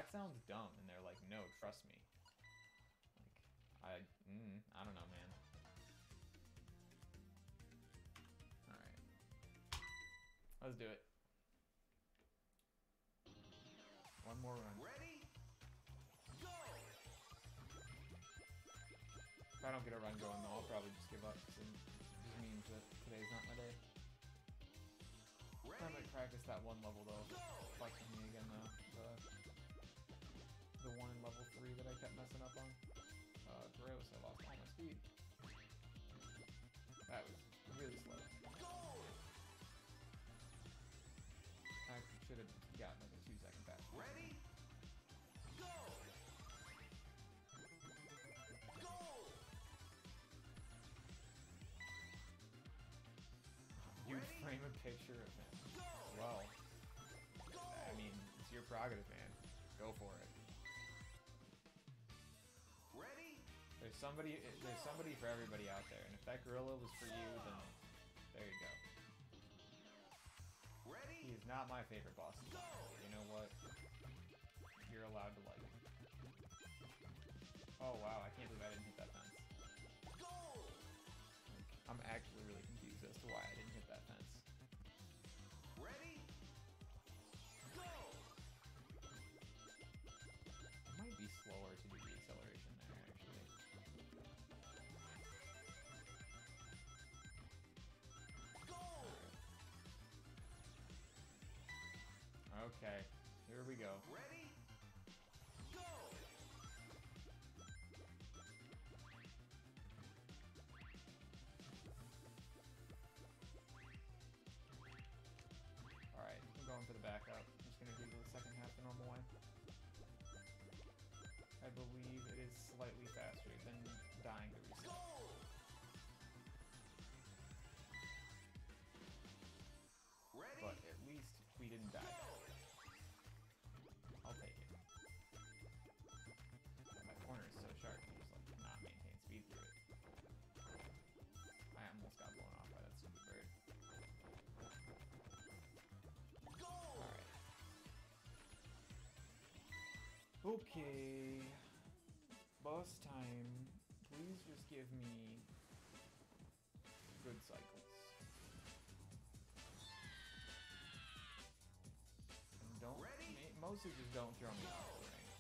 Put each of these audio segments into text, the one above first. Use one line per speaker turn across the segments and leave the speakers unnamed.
that sounds dumb, and they're like, no, trust me. Like, I don't know, man. Alright. Let's do it. One more run.
Ready? Go!
If I don't get a run going, though, I'll probably just give up, because it just means that today's not my day. I might practice that one level, though. Fuck with me again, though. The one in level 3 that I kept messing up on. Gross, I lost all my speed. That was really slow. I should have gotten like a 2-second faster.
Ready? Go! Go!
You frame a picture of him. Well, I mean, it's your prerogative, man. Go for it.
Ready?
There's somebody for everybody out there, and if that gorilla was for you, then there you go.
Ready?
He is not my favorite boss. You know what? You're allowed to like him. Oh wow, I can't believe I didn't hit that fence. Like, I'm actually really confused as to why I didn't hit that fence.
Ready? Go!
It might be slower to do the acceleration there, actually. Okay, here we go.
Ready? Go!
Alright, I'm going for the backup. I'm just gonna do the second half the normal way. I believe it is slightly faster than dying to reset.
Ready?
But at least we didn't die. I'll take it. My corner is so sharp, you just like cannot maintain speed through it. I almost got blown off by that stupid bird. Alright. Okay. Boss time. Please just give me good cycles. And don't mostly just don't throw me off the ring.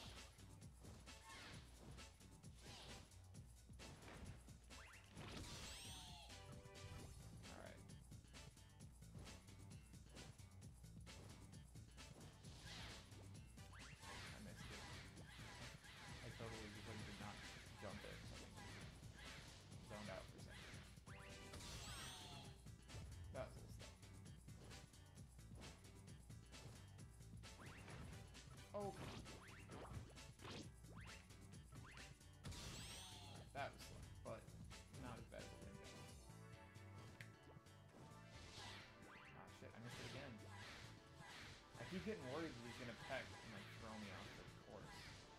Totally because he did not jump it. Zoned out for a second. That was a little slow. Oh, come on. That was slow, but not as bad as it would have been. Ah, shit, I missed it again. I keep getting worried that he's gonna peck and like throw me off the course.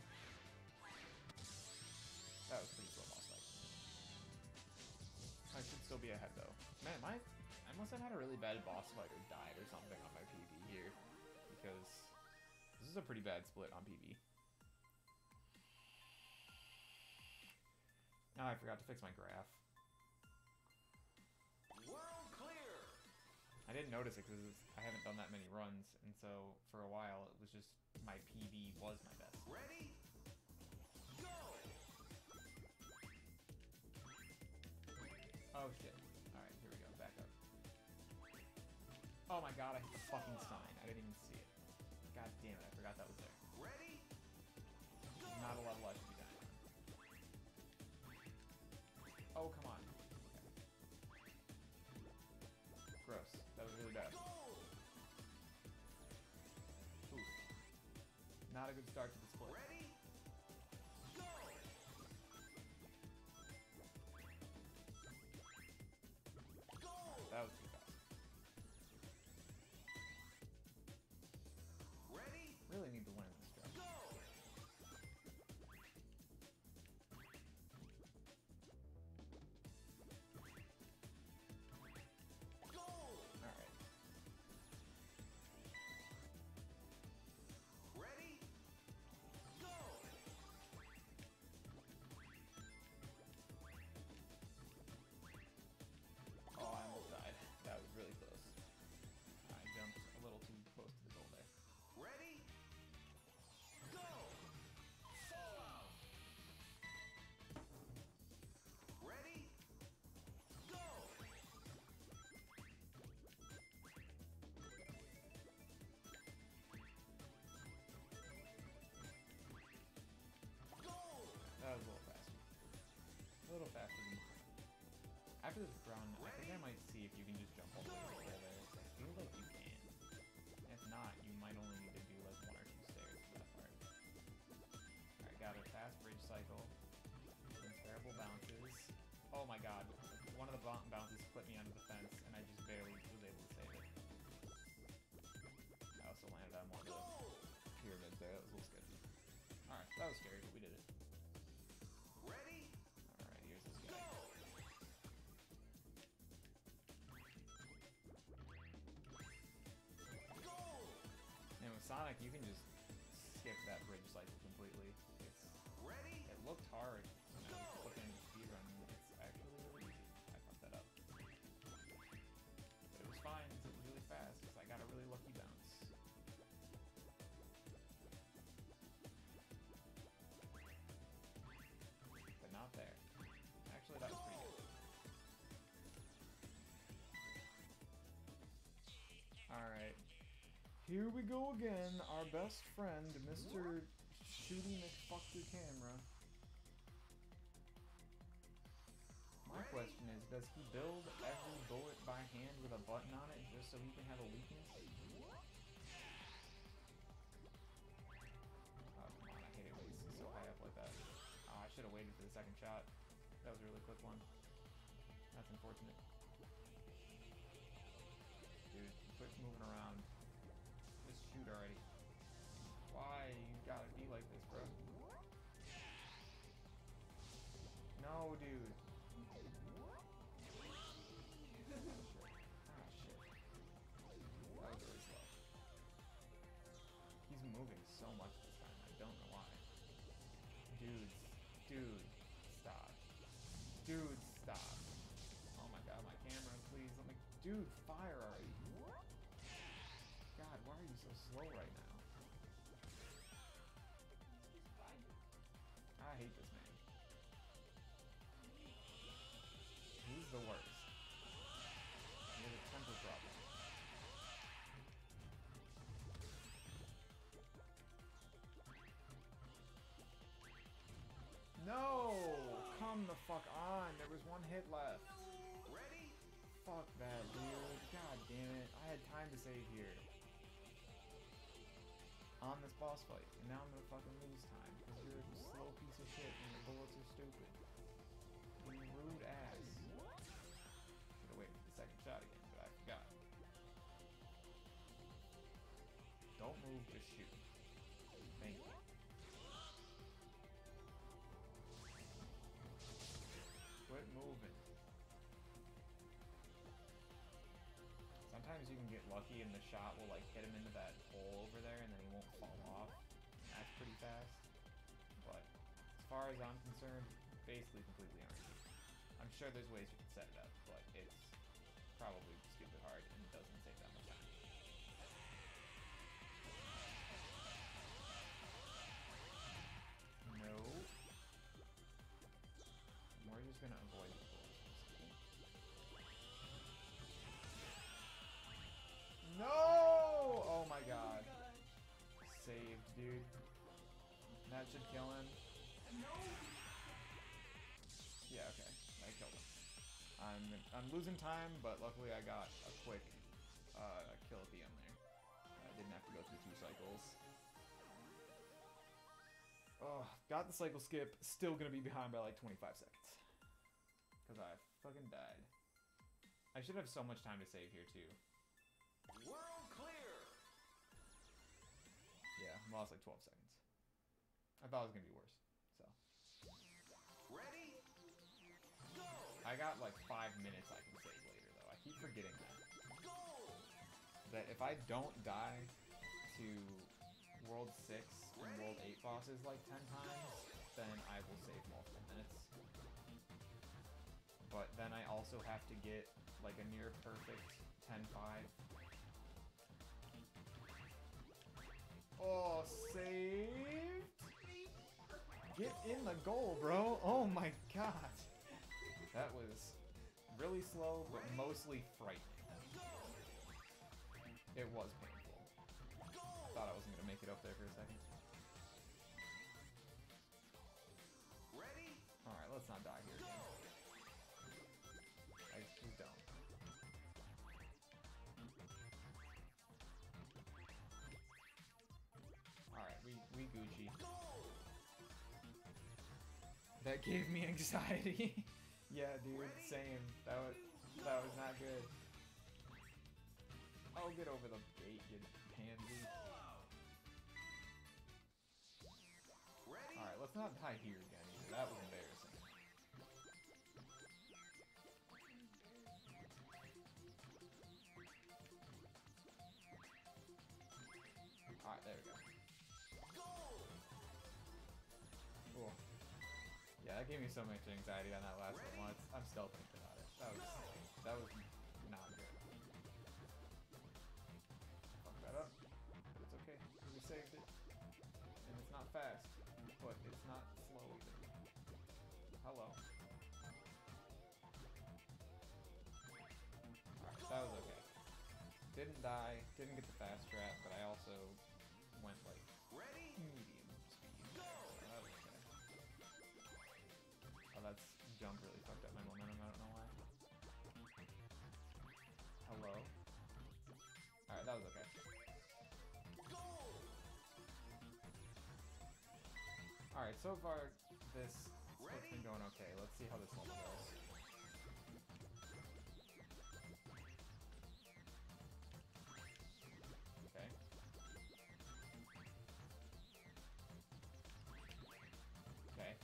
That was pretty slow boss fight. I should still be ahead though. Man, I must have had a really bad boss fight or died or something on my PB here. Because this is a pretty bad split on PB. Now I forgot to fix my graph.
World clear!
I didn't notice it because I haven't done that many runs, and so for a while it was just my PB was my best.
Ready? Go!
Oh shit. Alright, here we go. Back up. Oh my god, I hit the fucking sign. I didn't even see it. God damn it, I forgot that was there.
Ready? Go!
Not a level I should be dying on. Oh, come on. Okay. Gross. That was really bad. Oof. Not a good start to the split.
Ready? Go!
That was too fast.
Ready?
Really need to learn this stuff.
Go!
Alright.
Ready?
Oh my god. One of the bounces flipped me under the fence, and I just barely was able to save it. I also landed on one of the pyramids there. That was a little sketchy. Alright, that was scary, but we did it.
Ready?
Alright, here's this guy. And with Sonic, you can just skip that bridge cycle completely.
Ready?
It looked hard when I was looking at speedrun. It's actually really easy. I fucked that up. But it was fine because it was really fast because I got a really lucky bounce. But not there. Actually, that was pretty good. Alright. Here we go again. Our best friend, Mr. Shooty McFuck your camera. My question is, does he build every bullet by hand with a button on it just so he can have a weakness? Oh, come on, I hate it when he's so high up like that. Oh, I should have waited for the second shot. That was a really quick one. That's unfortunate. Dude, quit moving around. Just shoot already. Why? You gotta be like this, bro. No, dude. Ah, shit. That was really slow. He's moving so much this time. I don't know why. Dude, stop. Dude, stop. Oh my god, my camera, please. Let me. Dude, fire already. God, why are you so slow right now? I hate this man. He's the worst. He has a temper problem. No! Come the fuck on. There was one hit left.
Ready?
Fuck that, dude. God damn it. I had time to save here. On this boss fight. And now I'm gonna fucking lose time. Because you're a slow piece of shit and your bullets are stupid. You rude ass. Should've waited for the second shot again, but I forgot. Don't move, just shoot. Thank you. Quit moving. Sometimes you can get lucky and the shot will like hit him into that hole over there and then he won't fall off. That's pretty fast. But as far as I'm concerned, basically completely RNG. I'm sure there's ways you can set it up, but it's probably stupid hard and doesn't take that much time. No. We're just gonna avoid the bullets. No! Oh my god. Saved, dude. That should kill him. Yeah, okay. I killed him. I'm losing time, but luckily I got a quick kill at the end there. I didn't have to go through 2 cycles. Oh, got the cycle skip. Still gonna be behind by like 25 seconds. Because I fucking died. I should have so much time to save here too.
World clear.
Yeah, I lost like 12 seconds. I thought it was gonna be worse. So.
Ready? Go.
I got like 5 minutes I can save later though. I keep forgetting that.
Go.
That if I don't die to World 6 and World 8 bosses like 10 times, then I will save multiple minutes. But then I also have to get like a near perfect 10-5. Oh, saved! Get in the goal, bro! Oh my god! That was really slow, but mostly frightening. It was painful. I thought I wasn't gonna make it up there for a second.
Ready?
Alright, let's not die here again. I just don't. Alright, we Gucci. That gave me anxiety. Yeah, dude, same. That was not good. Oh, get over the bait, you pansy.
Ready?
Alright, let's not die here again either. That was embarrassing. Alright, there we go. Cool. Yeah, that gave me so much anxiety on that last one. I'm still thinking about it. That was not good. Fuck that up. But it's okay. We saved it. And it's not fast. But it's not slow either. Hello. Alright, that was okay. Didn't die, didn't get the fast trap, but I also went like
Ready?
medium speed. So that was okay. Oh, that's jump really fucked up my momentum, I don't know why. Hello? Alright, that was okay. Alright, so far this split's been going okay. Let's see how this level goes. Okay. Okay.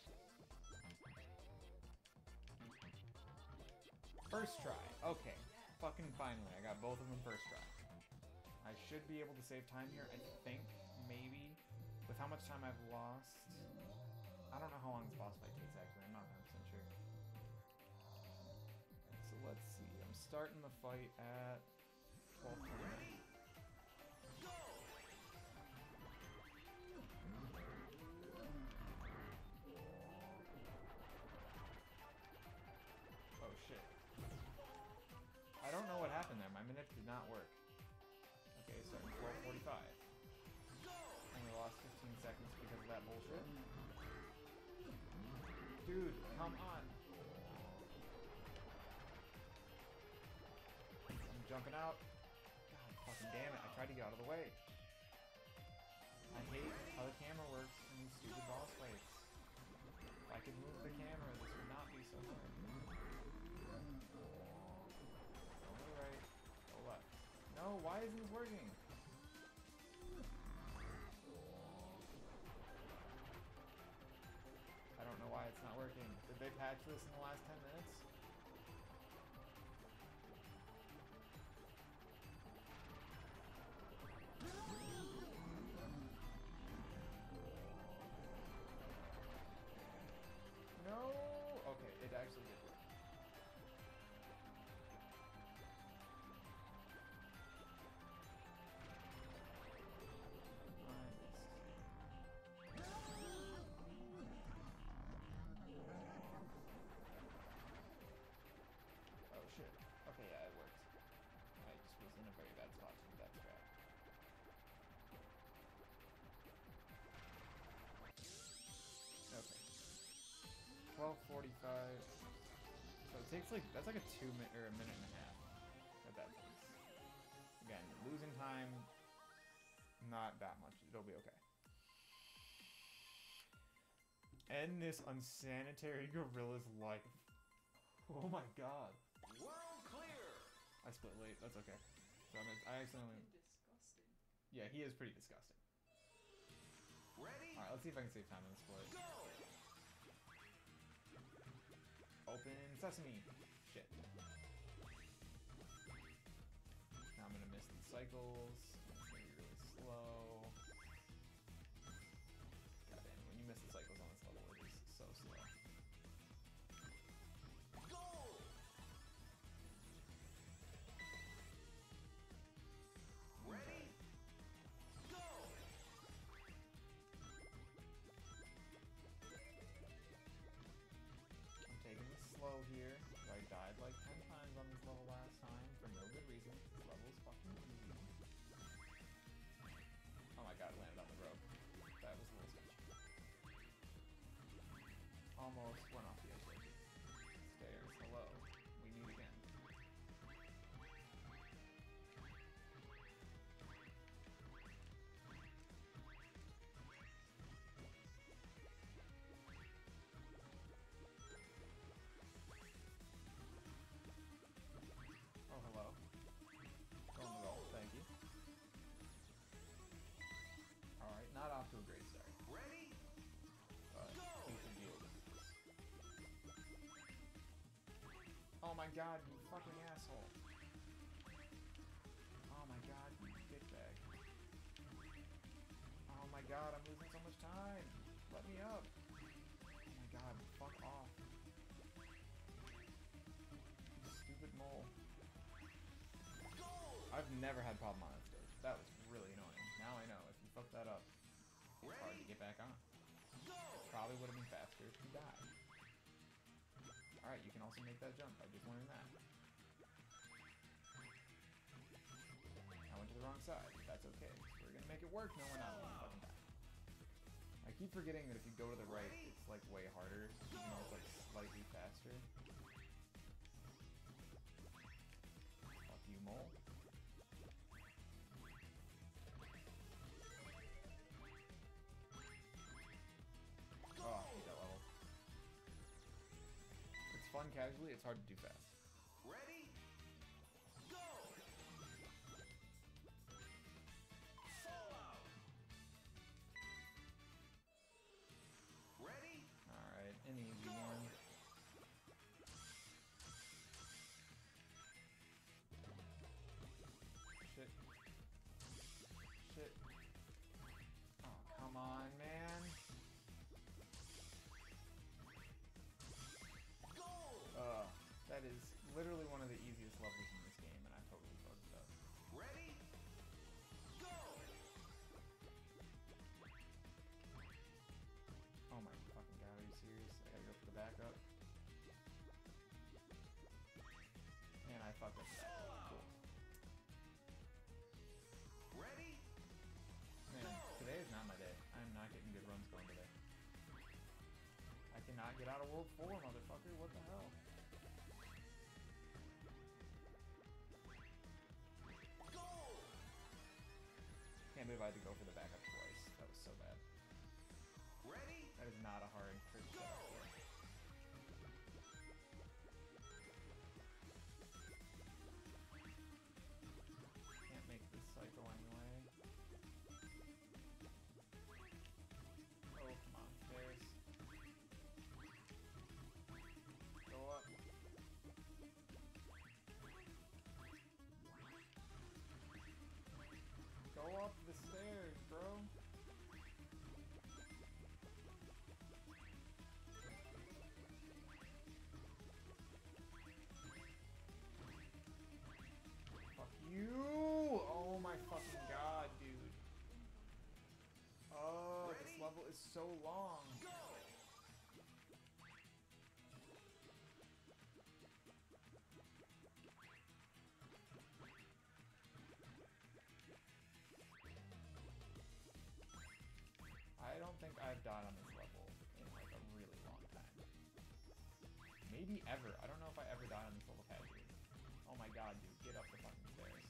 First try. Okay. Fucking finally. I got both of them first try. I should be able to save time here, I think. Maybe. With how much time I've lost. I don't know how long this boss fight takes, actually. I'm not 100% sure. So let's see. I'm starting the fight at 12:29. Oh shit. I don't know what happened there. My minute did not work. Okay, starting 12:45. Only lost 15 seconds because of that bullshit. Dude, come on. I'm jumping out. God fucking damn it. I tried to get out of the way. I hate how the camera works in these stupid boss fights. If I could move the camera, this would not be so hard. Go to the right, go left. No, why isn't this working? I don't know why it's not working. Did they patch this in the last 10 minutes? No! Okay, it actually did work. Oh shit. Okay, yeah, it worked. I just was in a very bad spot to do that trap. Okay. 12:45. So it takes like, that's like a 2 minute or a minute and a half at that pace. Again, losing time, not that much. It'll be okay. End this unsanitary gorilla's life. Oh my god.
World clear.
I split late. That's okay. So I accidentally.
Disgusting.
Yeah, he is pretty disgusting.
Ready?
Alright, let's see if I can save time on the split.
Go.
Open sesame. Shit. Now I'm gonna miss the cycles. It's gonna be really slow. God damn, when you miss the cycles on this level, it is so slow.
Go. Ready? Go.
I'm taking this slow here. I died like 10 times on this level last time for no good reason. This level is fucking easy. Oh my god, you fucking asshole. Oh my god, you dickbag. Oh my god, I'm losing so much time. Let me up. Oh my god, fuck off. You stupid mole. I've never had a problem on that stage. That was really annoying. Now I know, if you fuck that up, it's hard to get back on. It probably would have been faster if you died. Alright, you can also make that jump. I just learned that. I went to the wrong side. That's okay. We're gonna make it work. No, we're not. We're gonna fucking die. I keep forgetting that if you go to the right, it's like way harder. Even though it's like slightly faster. Fuck you, mole. Oh, I hate that level. It's fun casually, it's hard to do fast.
Ready? Go! Solo! Ready?
Alright, an easy one. Shit. Shit. Oh, come on, man. That is literally one of the easiest levels in this game, and I totally fucked it up.
Ready? Go!
Oh my fucking god, are you serious? I gotta go for the backup. Man, I fucked up the backup. Cool.
Ready?
Man, today is not my day. I am not getting good runs going today. I cannot get out of World 4, motherfucker. What the hell? Can't believe I had to go for the backup twice. That was so bad.
Ready?
That is not a hard trick setup for. Can't make this cycle anyway. Oh, come on, stairs. Go up. Go up the stairs, bro. Fuck you! Oh my fucking god, dude. Oh, this level is so long.
Go!
I don't think I've died on this level in like a really long time. Maybe ever. I don't know if I ever died on this level casually. Oh my god, dude. Get up the fucking stairs.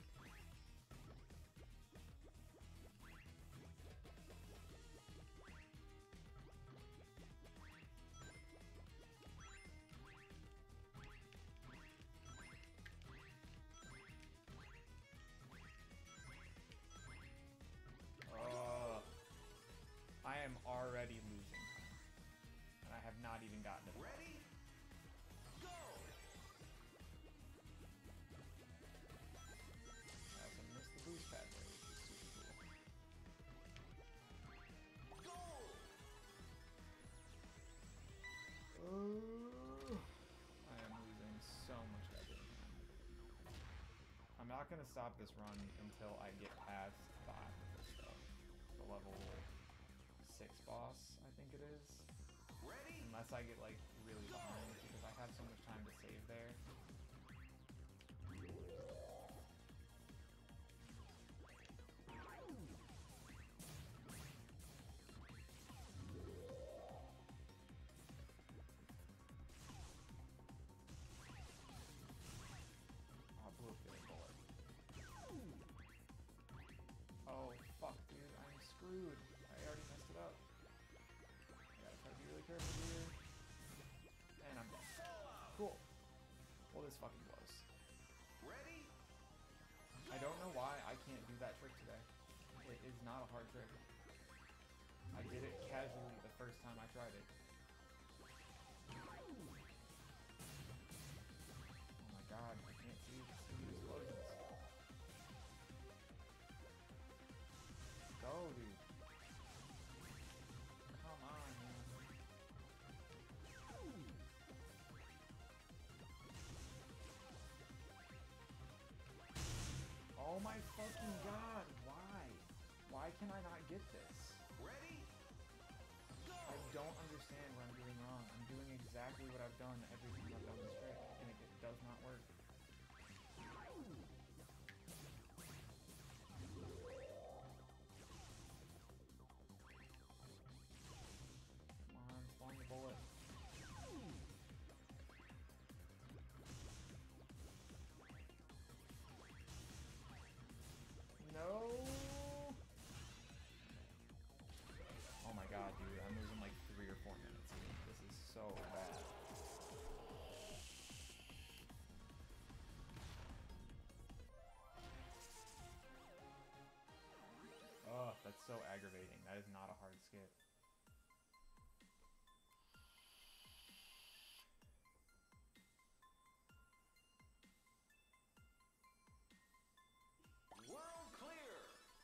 I am already losing time. And I have not even gotten to the
Ready? Go!
I also missed the boost pad there, which is super cool.
Go!
I am losing so much goddamn time. I'm not gonna stop this run until I get past the level 6 boss, I think it is.
Ready?
Unless I get like really behind, because I have so much time to save there. Oh, blue good bullet. Oh fuck, dude, I'm screwed. I already messed it up. I gotta try to be really careful here. And I'm dead. Cool. Well, this fucking blows.
Ready?
I don't know why I can't do that trick today. It is not a hard trick. I did it casually the first time I tried it. god, I can't see the explosions. Go, dude. Come on, man. Oh my fucking god, why? Why can I not get this?
Ready? Go!
I don't understand what I'm doing wrong. I'm doing exactly what I've done every time I've done this trick, and it does not work. Come on, spawn the bullet. No! Oh my god, dude, I'm losing like 3 or 4 minutes. This is so bad. Oh, that's so aggravating. That is not a hard skip.
World clear!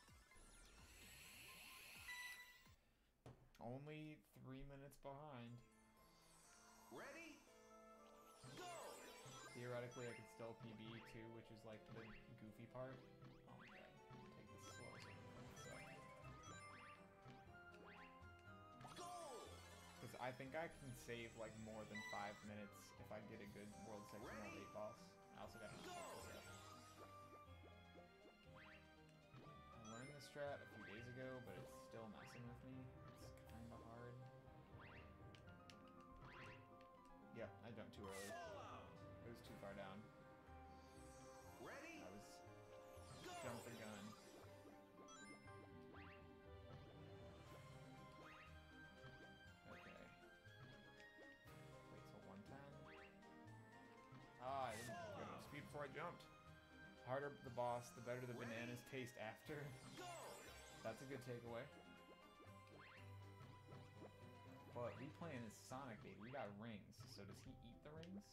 Only 3 minutes behind.
Ready? Go!
Theoretically, I could still PB too, which is like the goofy part. Oh my god, take this slow so because I think I can save like more than 5 minutes if I get a good World Section 8 boss. I also got to fuck this up. I learned this strat a few days ago, but it's still messing with me. It's kind of hard. Yep, I jumped too early. It was too far down.
Ready?
I was jumped the gun. Okay. Wait till 110. Ah, I didn't get enough speed before I jumped. Harder the boss, the better the bananas taste after. That's a good takeaway. But we playing as Sonic, baby. We got rings. So does he eat the rings?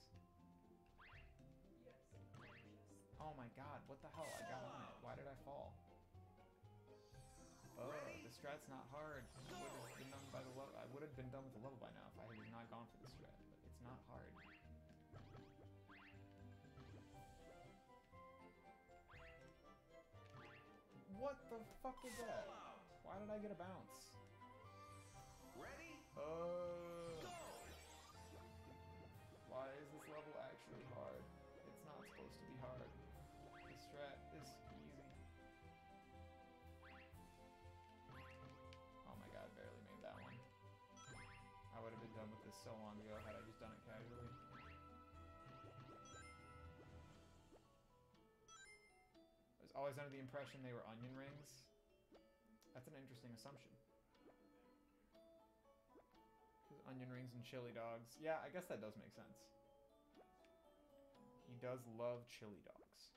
Oh my god, what the hell? I got on it. Why did I fall? Oh, the strat's not hard. I would have been done by the level. I would have been done with the level by now if I had not gone for the strat. But it's not hard. What the fuck was that? Why did I get a bounce?
Ready?
Why is this level actually hard? It's not supposed to be hard. The strat is easy. Oh my god, barely made that one. I would have been done with this so long ago had I just done it casually. I was always under the impression they were onion rings. That's an interesting assumption. Because onion rings and chili dogs. Yeah, I guess that does make sense. He does love chili dogs.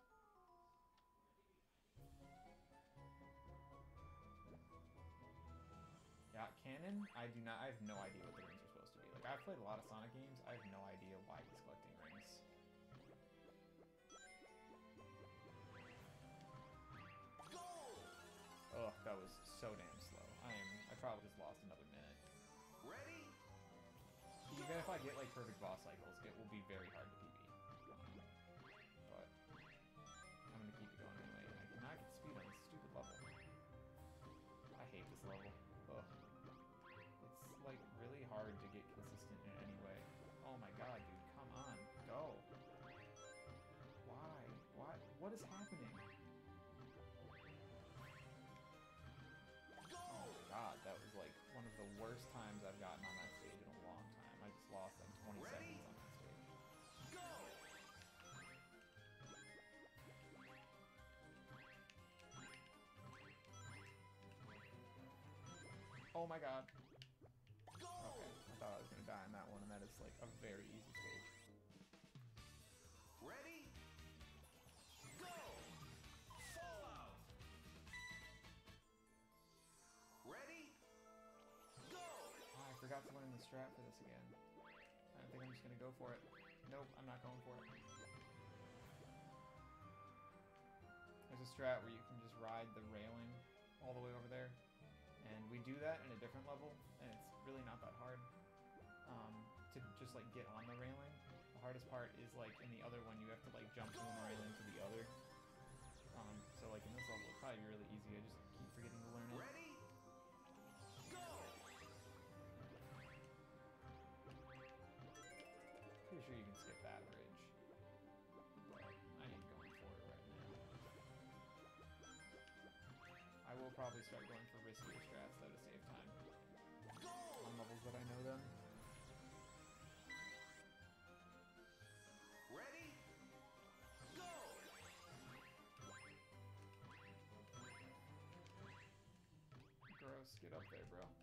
Yeah, canon, I do not. I have no idea what the rings are supposed to be. Like, I've played a lot of Sonic games. I have no idea why he's collecting rings. Ugh, that was so damn slow. I probably just lost another minute.
Ready?
Even if I get like perfect boss cycles, it will be very hard to PB. But I'm gonna keep it going anyway. I cannot get speed on this stupid level. I hate this level. Ugh. It's like really hard to get consistent in any way. Oh my god, dude, come on, go. Why? Why? What is happening? Oh god, that was like one of the worst times I've gotten on that stage in a long time. I just lost like 20 seconds on that stage.
Go!
Oh my god. Okay, I thought I was gonna die on that one, and that is like a very easy stage.
Ready? Go! Fallout! Ready? Go!
Oh, I forgot to learn the strat for this again. I think I'm just gonna go for it. Nope, I'm not going for it. a strat where you can just ride the railing all the way over there. And we do that in a different level, and it's really not that hard to just like get on the railing. The hardest part is like in the other one, you have to like jump from one railing to the other. So like in this level, it'll probably be really easy. I just keep forgetting to learn it.
Ready? Go!
Pretty sure you can skip that bridge. But I ain't going for it right now. I will probably start going for riskier strats though to save time. On levels that I know them.
Ready? Go!
Gross, get up there, bro.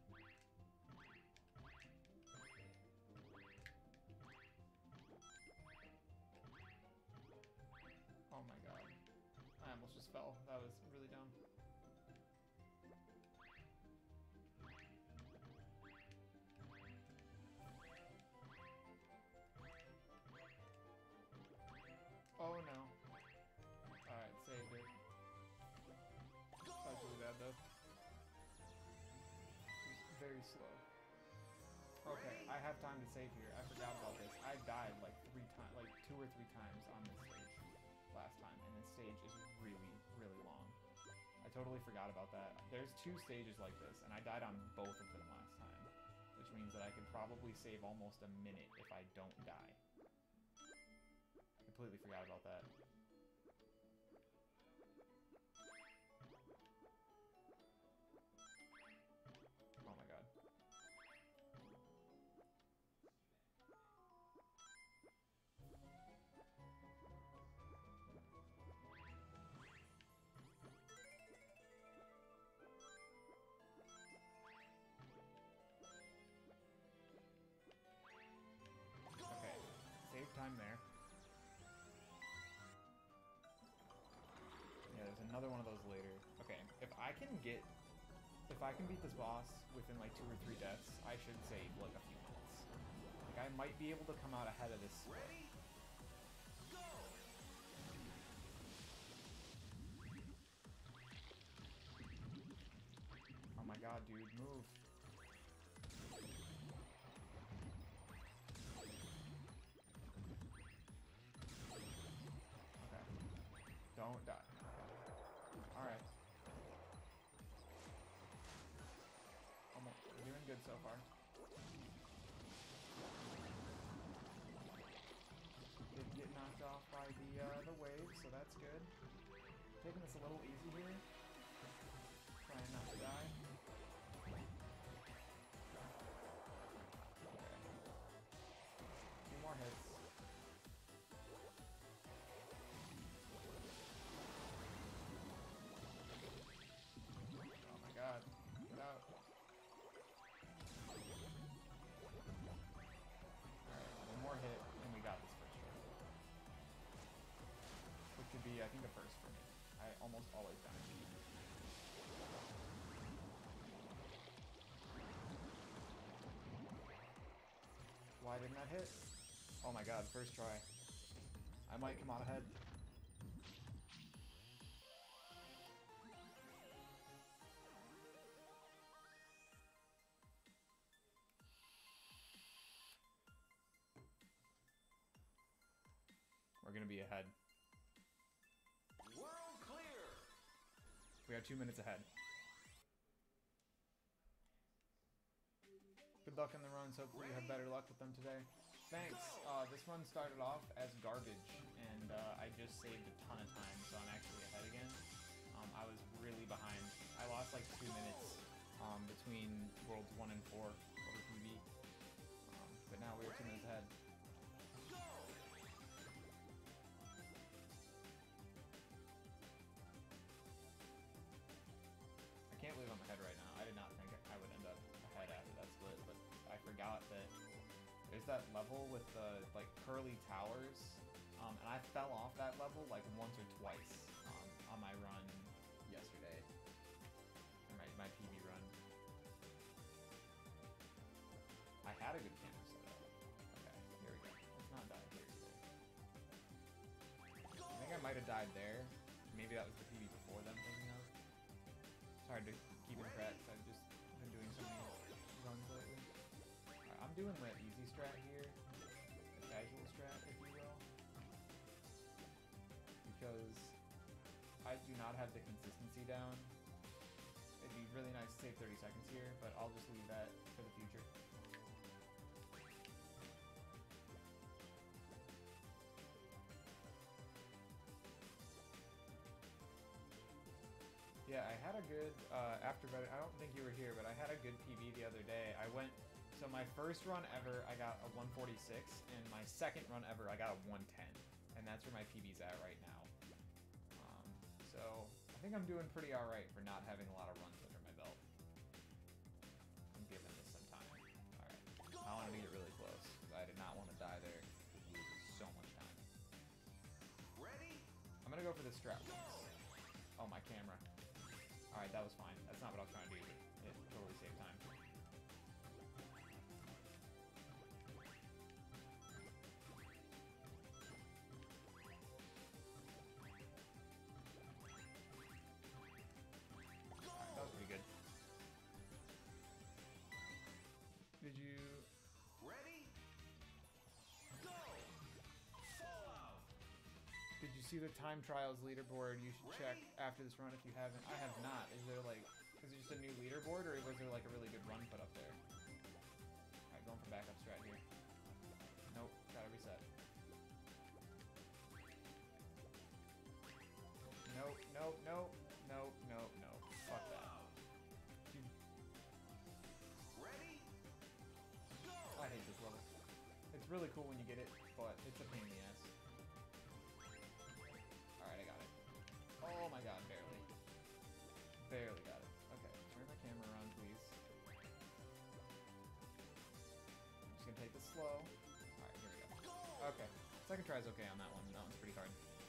Oh my god. I almost just fell. That was really dumb. Oh no. Alright, saved it. That was really bad though. It was very slow. Okay, I have time to save here. I forgot about this. I died like 3 times, like 2 or 3 times on this stage last time, and this stage is really, really long. I totally forgot about that. There's 2 stages like this, and I died on both of them last time, which means that I could probably save almost a minute if I don't die. Completely forgot about that. Oh my god. Okay, save time there. Yeah, there's another one of those later. Okay, if I can beat this boss within like 2 or 3 deaths, I should save like a few minutes. Like I might be able to come out ahead of this.
Ready? Go!
Oh my god, dude, move. Okay. Don't die. Alright. We're doing good so far. Did get knocked off by the wave, so that's good. Taking this a little easy here. Trying not to die. Okay. A few more hits. Oh my god. Get out. Alright, one more hit, and we got this first try. Which would be, I think, a first for me. I almost always die. Why didn't that hit? Oh my god, first try. I might come out ahead. We're gonna be ahead.
World clear!
We are 2 minutes ahead. Good luck in the runs. Hopefully you have better luck with them today. Thanks. This run started off as garbage, and I just saved a ton of time, so I'm actually ahead again. I was really behind. I lost like 2 minutes between Worlds 1 and 4 over PB. But now we are 2 minutes ahead.
Go!
I can't believe I'm ahead right now. I did not think I would end up ahead after that split, but I forgot that there's that level with the like curly towers, and I fell off that level like once or twice on my run yesterday, or my PB run. I had a good camera setup. Okay, here we go. Let's not die here today. I think I might have died there. Maybe that was the PB hard to keep in track 'cause I've just been doing so many runs lately. Alright, I'm doing the easy strat here, the casual strat, if you will, because I do not have the consistency down. It'd be really nice to save 30 seconds here, but I'll just leave that for the future. Yeah, I had a good, I don't think you were here, but I had a good PB the other day. So my first run ever, I got a 146, and my second run ever, I got a 110. And that's where my PB's at right now. So I think I'm doing pretty alright for not having a lot of runs under my belt. I'm giving this some time. Alright. I wanted to get really close, because I did not want to die there. It loses so much time.
Ready?
I'm gonna go for the strap once. Oh, my camera. Alright, that was fine. That's not what I was trying to do, but it totally saved time. Alright, that was pretty good. Did you...
Ready? Go! Fallout!
Did you see the time trials leaderboard? You should check after this run if you haven't. I have not. Is there like, is it just a new leaderboard, or was there like a really good run put up there? Alright, going for backup strat here. Nope, gotta reset. Nope, nope, nope, nope, nope, nope. Fuck that. Dude,
Ready? Go!
I hate this level. It's really cool when you get it, but it's a pain in the ass. Alright, I got it. Oh my god, barely. Barely got it. Okay, turn my camera around, please. I'm just gonna take this slow. Alright, here we go. Okay, second try's okay on that one. That one's pretty hard.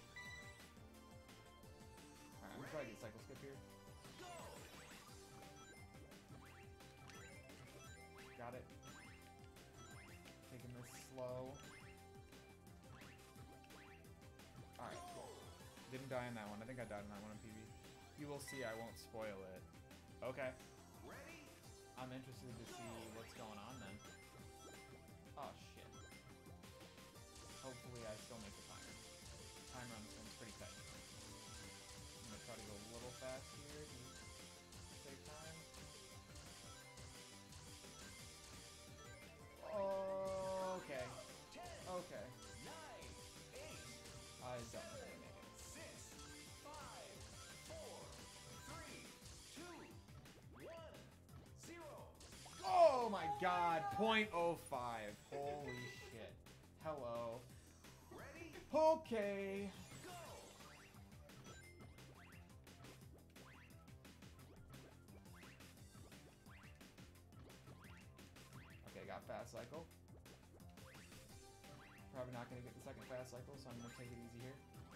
Alright, I'm gonna try to get cycle skip here. Got it. Taking this slow. Alright, cool. Didn't die on that one. I think I died on that one on PB. You will see, I won't spoil it. Okay.
Ready?
I'm interested to see what's going on then. Oh, shit. Hopefully I still make the timer. Timer on this one's pretty tight. I'm gonna try to go a little fast here to save time. Okay.
10,
Okay.
9, 8,
I definitely made it.
6, 5, 4, 3, 2, 1, 0.
Oh my god, 0.05. Holy shit. Hello.
Ready?
Okay.
Go!
Okay, got fast cycle. Probably not gonna get the second fast cycle, so I'm gonna take it easy here.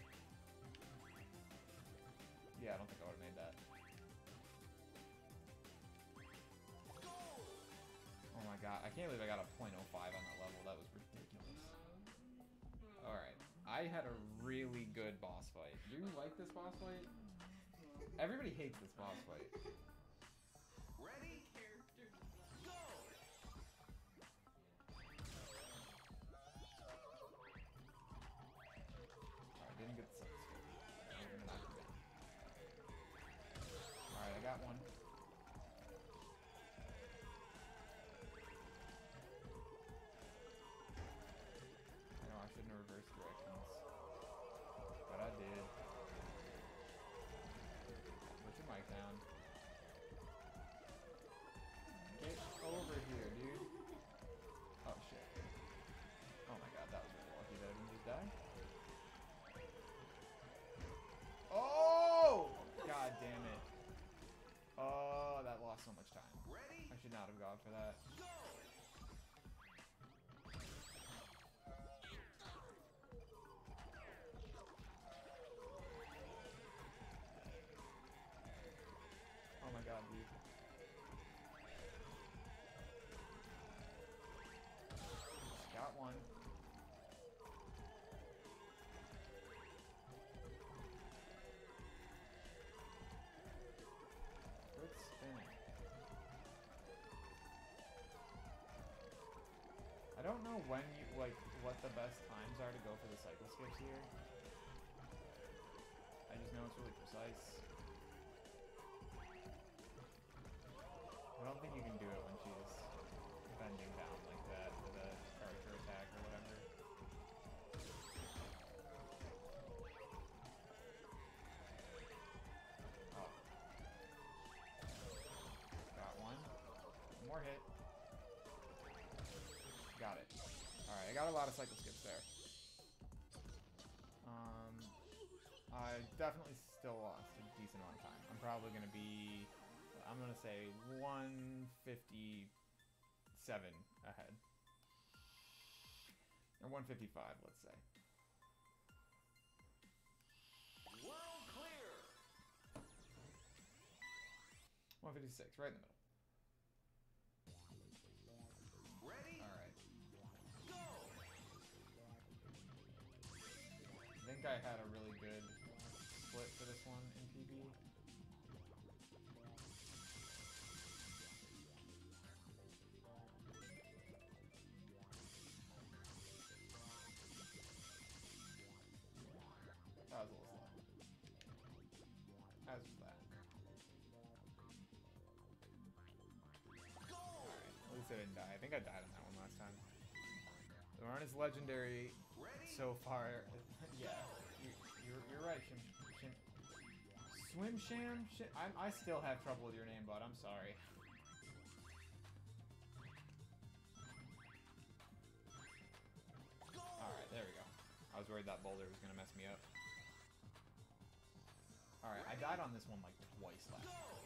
Yeah, I don't think I would've made that. Oh my god, I can't believe I got a 0.05 on that level. That was ridiculous. Alright, I had a really good boss fight. Do you like this boss fight? Everybody hates this boss fight.
Ready? Go!
Alright, didn't get the second skill. Alright, I got one. I know I shouldn't have reversed directions, but I did. Put your mic down. Get over here, dude. Oh shit. Oh my god, that was really lucky that I didn't just die. Oh! God damn it. Oh, that lost so much time.
Ready?
I should not have gone for that.
Go!
Oh my god, dude. Got one. don't know when you, like, what the best times are to go for the cycle skips here. I just know it's really precise. I don't think you can do it when she's bending down like that with a character attack or whatever. Oh. Got one. One more hit. Got it. Alright, I got a lot of cycle skips there. I definitely still lost a decent amount of time. I'm probably going to be, I'm going to say 157 ahead. Or 155, let's say.
World clear.
156, right in the middle.
Ready?
Alright.
Go.
I think I had a really good split for this one in PB. That was a little slow. As was that. Alright, at least I didn't die. I think I died on that one last time. They aren't as legendary so far. Yeah, you're right, Swim Sham? I still have trouble with your name, bud. I'm sorry. Alright, there we go. I was worried that boulder was going to mess me up. Alright, I died on this one like twice last time.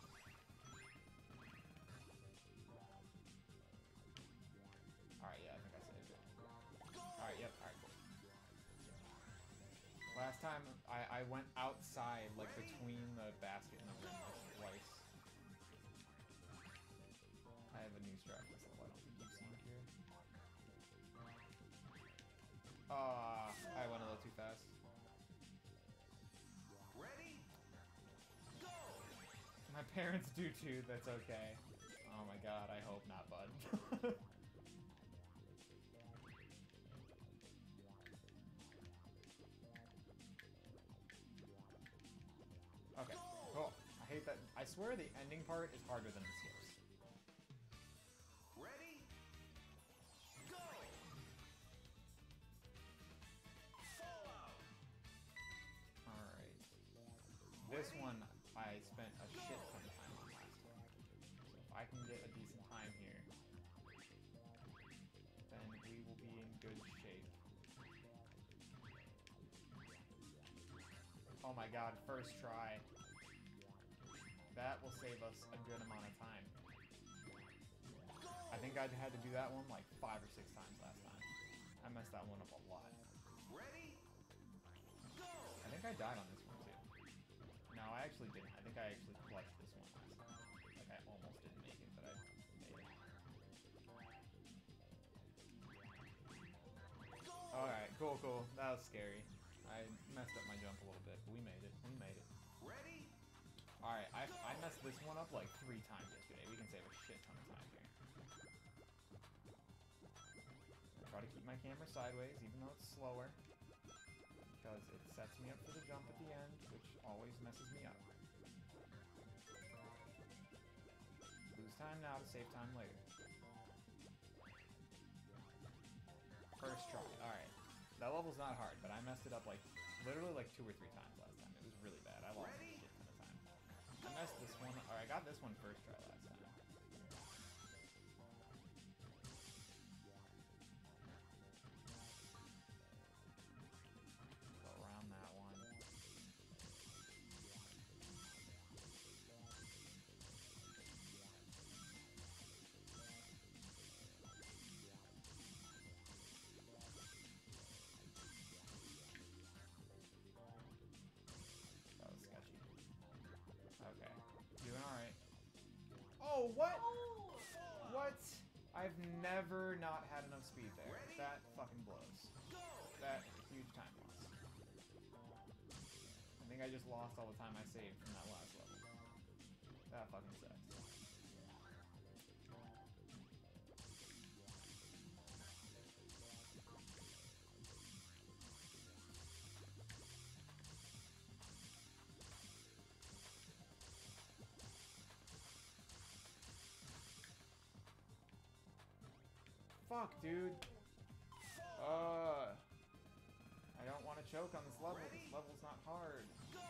Alright, yeah, I think I saved it. Alright, yep, alright, cool. Last time, I went outside, like, between the basket and the rim, like, twice. I have a new strat this level I don't think you've seen here. I went a little too fast.
Ready? Go.
My parents do too, that's okay. Oh my god, I hope not, bud. Okay, cool. I hate that. I swear the ending part is harder than the skips.
Ready? Go. Fallout.
Alright. This one I spent a shit ton of time on last time. So if I can get a decent time here, then we will be in good shape. Oh my god, first try. That will save us a good amount of time. I think I had to do that one like 5 or 6 times last time. I messed that one up a lot.
Ready? Go.
I think I died on this one too. No, I actually didn't. I think I actually clutched this one last time. Like I almost didn't make it, but I made it. Alright, cool, cool. That was scary. I messed up my jump a little bit, but we made it. We made it.
Ready?
Alright, I messed this one up like 3 times yesterday. We can save a shit ton of time here. I try to keep my camera sideways, even though it's slower. Because it sets me up for the jump at the end, which always messes me up. Lose time now to save time later. First try. Alright. That level's not hard, but I messed it up like literally like 2 or 3 times last time. It was really bad. I lost a shit ton of time. I messed this one, or I got this one first try last time. Go around that one. That was sketchy. Okay. Doing alright. Oh, what? What? I've never not had enough speed there. That fucking blows. That huge time loss. I think I just lost all the time I saved from that last level. That fucking sucks. Fuck, dude. I don't want to choke on this level. This level's not hard.
Go!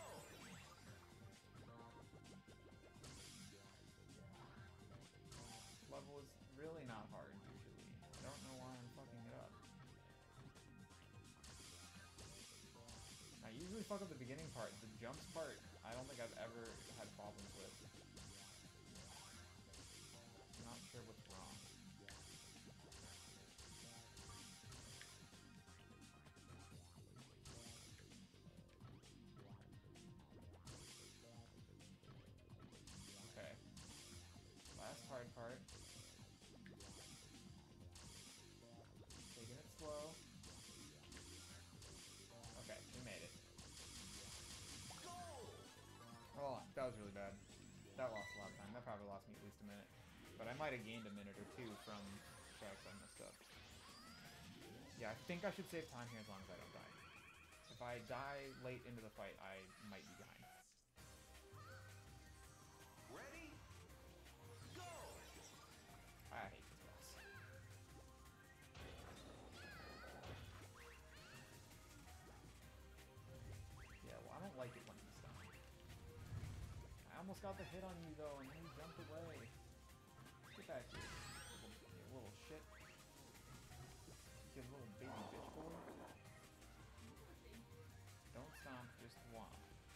This level is really not hard usually. I don't know why I'm fucking it up. I usually fuck up the beginning part. The jumps part, I don't think I've ever had problems with. I'm not sure what's wrong. Okay. Last hard part. Taking it slow. Okay, we made it. Oh, that was really bad. That lost a lot of time. That probably lost me at least a minute. But I might have gained a minute or two from tracks I messed up. Yeah, I think I should save time here as long as I don't die. If I die late into the fight, I might be behind.
Ready? Go!
I hate this boss. Yeah, well, I don't like it when he's stunned. I almost got the hit on you, though, and you jumped away. Get back here, you little shit. You little baby bitch boy. Don't stomp, just womp.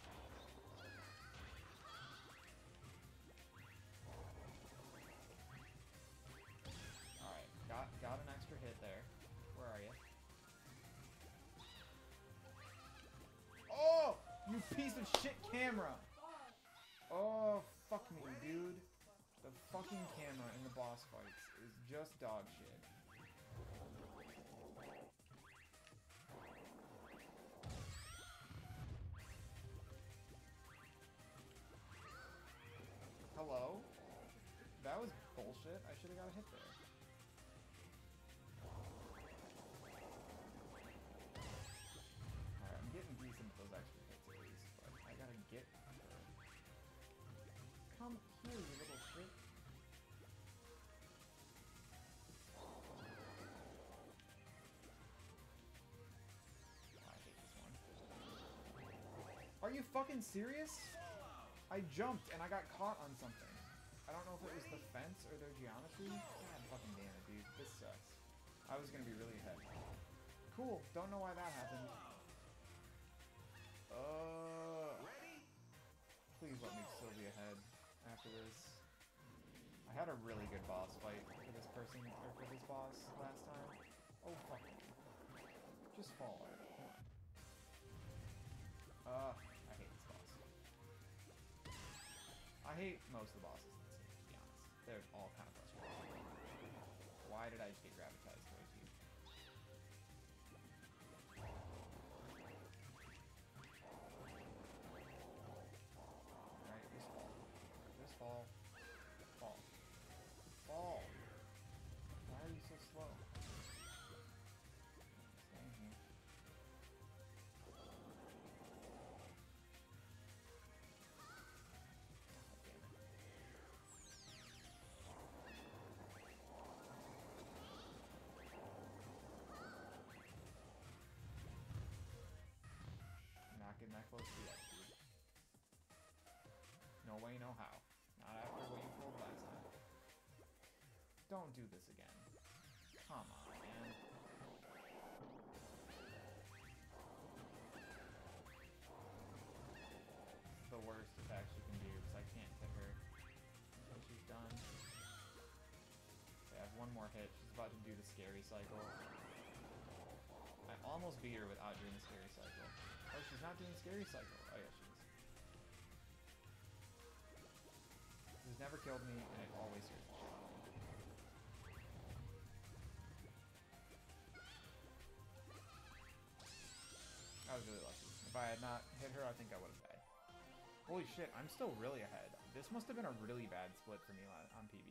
Alright, got an extra hit there. Where are you? Oh! You piece of shit camera! Oh, fuck me, dude. The fucking camera in the boss fights is just dog shit. Hello? That was bullshit. I should have got a hit there. Alright, I'm getting decent with those extra hits at least, but I gotta get her. Come here, you little shit. I hate this one. Are you fucking serious? I jumped and I got caught on something. I don't know if it was the fence or their geometry. God fucking damn it, dude. This sucks. I was gonna be really ahead. Cool. Don't know why that happened.
Ready?
Please let me still be ahead after this. I had a really good boss fight for this person, or for this boss last time. Oh, fuck. Just fall out. Come on. I hate this boss. I hate most of the bosses in this game, to be honest. They're all kind of frustrating. Why did I just get gravitized towards you? Alright, just fall. Just fall. Fall. Fall! Why are you so slow? Staying here. Not getting that close to the edge, dude. No way, no how. Not after what you pulled last time. Don't do this again. Come on, man. It's the worst attack she can do, because I can't hit her until she's done. Okay, I have one more hit. She's about to do the scary cycle. I almost beat her without doing the scary cycle. Oh, she's not doing the scary cycle. Oh, yeah, she is. She's never killed me, and it always scares the shit out of me. I was really lucky. If I had not hit her, I think I would have died. Holy shit, I'm still really ahead. This must have been a really bad split for me on PB.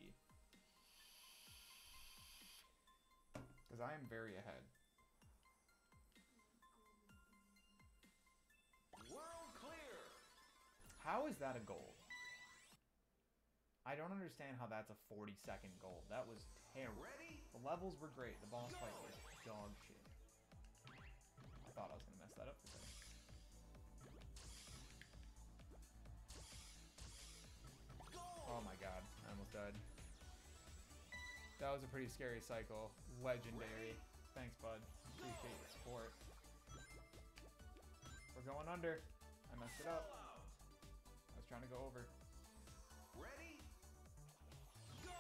Because I am very ahead.
World clear!
How is that a gold? I don't understand how that's a 40-second gold. That was terrible.
Ready?
The levels were great. The boss fight was dog shit. I thought I was gonna mess that up for a second. Oh my god, I almost died. That was a pretty scary cycle. Legendary. Thanks, bud. Appreciate the support. We're going under. I messed it up. I was trying to go over.
Ready? Go!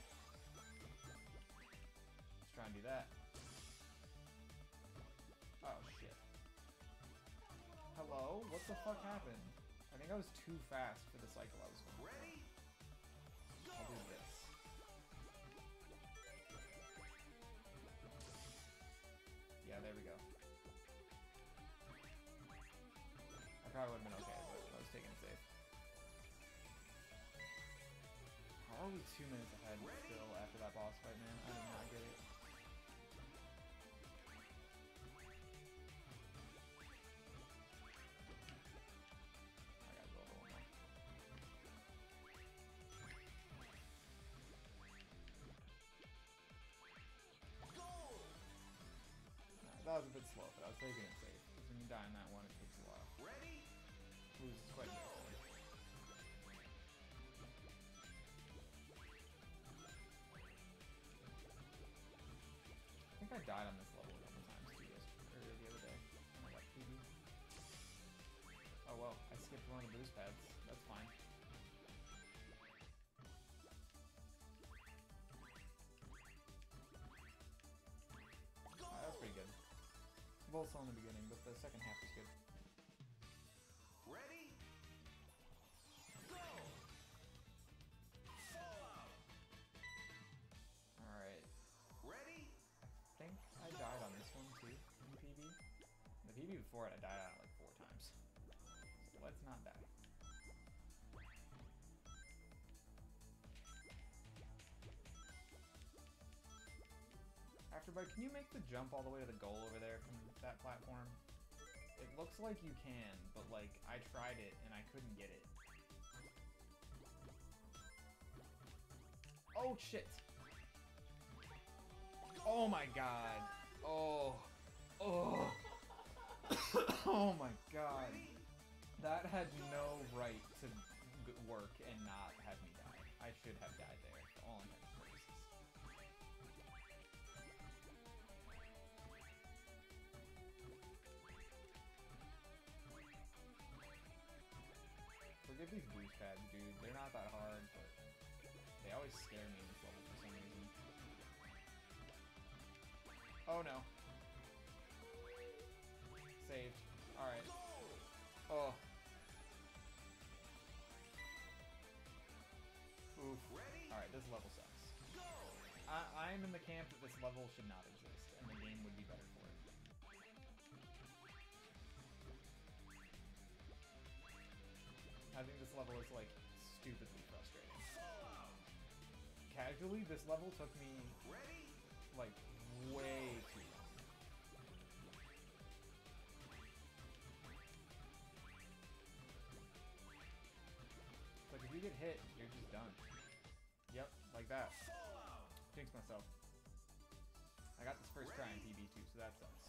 Let's try and do that. Oh, shit. Hello? What the fuck happened? I think I was too fast for the cycle I was going for.
Ready?
I'll do this. Yeah, there we go. I probably would have been okay, but I was taking it safe. How are we 2 minutes ahead still after that boss fight, man? I did not get it. I gotta go over one more. That was a bit slow, but I was taking it safe. Because when you die in that one, it takes a while.
Ready?
Loses quite a bit. I think I died on this level a couple times too, earlier the other day. When I got PB. Oh well, I skipped one of the boost pads. That's fine. That was pretty good. Both slow in the beginning, but the second half was good.
Ready? Go! Fallout!
Alright.
Ready?
I think I died on this one too, in the PB. The PB before it, I died on it like 4 times. So let's not die. Afterbite, can you make the jump all the way to the goal over there from that platform? It looks like you can, but like, I tried it and I couldn't get it. Oh shit! Oh my god! Oh! Oh! Oh my god! That had no right to work and not have me die. I should have died there, for all intents and purposes. Forget these boost pads, dude. They're not that hard, but they always scare me in this level for some reason. Oh no. Saved. Alright. Oh. Oof. Alright, this level sucks. I'm in the camp that this level should not exist, and the game would be better for it. I think this level is, like, stupidly frustrating. Casually, this level took me, like, way too long. Like, if you get hit, you're just done. Yep, like that. Jinx myself. I got this first try in PB too, so that sucks.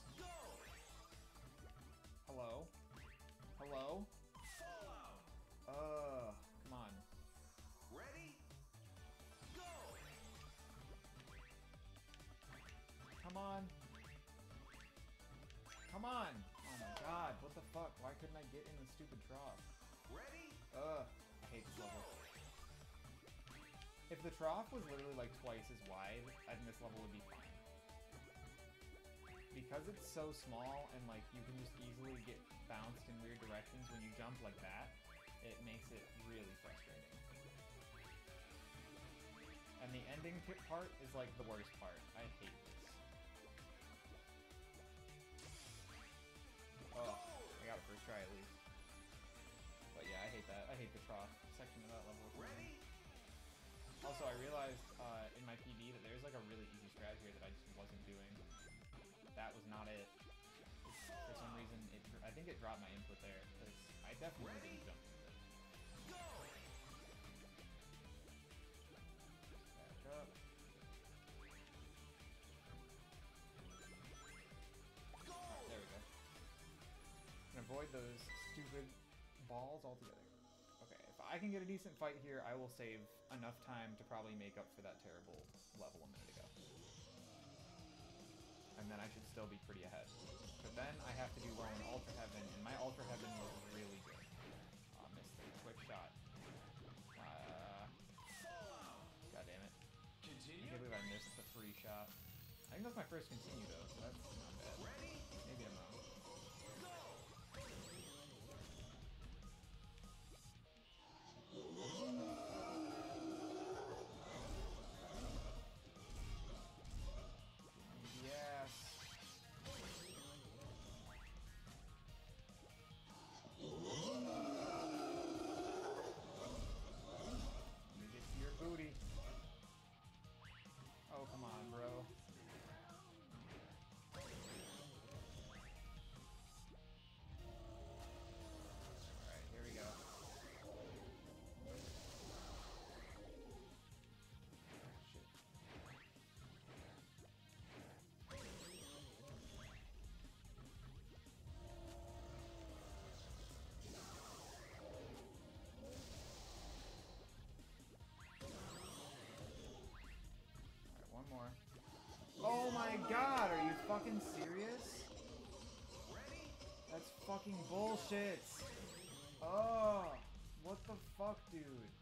Hello? Hello? Come on.
Ready? Go!
Come on. Come on! Oh my god, what the fuck? Why couldn't I get in the stupid trough?
Ready?
I hate this level. If the trough was literally like twice as wide, I think this level would be fine. Because it's so small and like you can just easily get bounced in weird directions when you jump like that, it makes it really frustrating. And the ending part is like the worst part. I hate this. Oh, I got it first try at least. But yeah, I hate that. I hate the trough section of that level.
Ready?
Also, I realized in my PB that there's like a really easy strat here that I just wasn't doing. That was not it. For some reason, I think it dropped my input there, because I definitely didn't jump into it. Back up. avoid those stupid balls altogether. Okay, if I can get a decent fight here, I will save enough time to probably make up for that terrible level a minute ago. And then I should still be pretty ahead. But then I have to do well in Ultra Heaven, and my Ultra Heaven was really good. Missed the quick shot. God damn it. I can't believe I missed the free shot. I think that's my first continue though, so that's not bad. Maybe I'm wrong. Yes. Let me get to your booty. Oh, come on, bro. Alright, here we go. Shit. Alright, one more. Oh my god, are you fucking serious? That's fucking bullshit. Oh, what the fuck, dude?